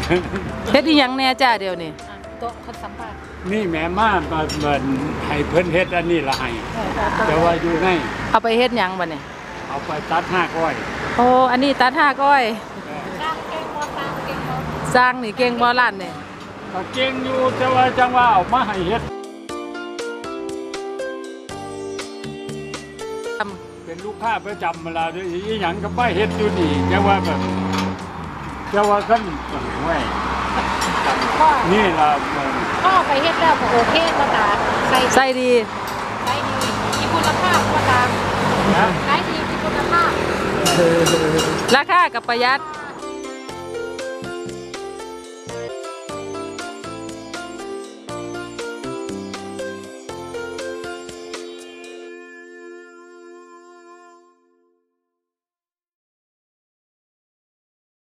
เฮ็ดอีหยังแน่จ้าเดี๋ยวนี้โต๊ะคนสัมภาษณ์นี่แม่มาเหมือนให้เพิ่นเฮ็ดอันนี้ละให้แต่ว่าอยู่ในเอาไปเฮ็ดหยังบัดนี้เอาไปตัดห้าก้อยโอ้อันนี้ตัดห้าก้อยสร้างเก่งบ่สร้างเก่งบ่สร้างนี่เก่งบ่ล้านนี่ก็เก่งอยู่แต่ว่าจังว่าเอามาให้เฮ็ดเป็นลูกค้าประจำเวลาด้วยอีหยังก็ไปเฮ็ดอยู่นี่จังว่าแบบจังว่าคั่นห้วยนี่ล่ะพ่อไปเฮ็ดแล้วก็โอเคบ่ตาใส่ดีใส่ดีมีคุณภาพบ่ตาใส่ดีมีคุณภาพราคากับประหยัด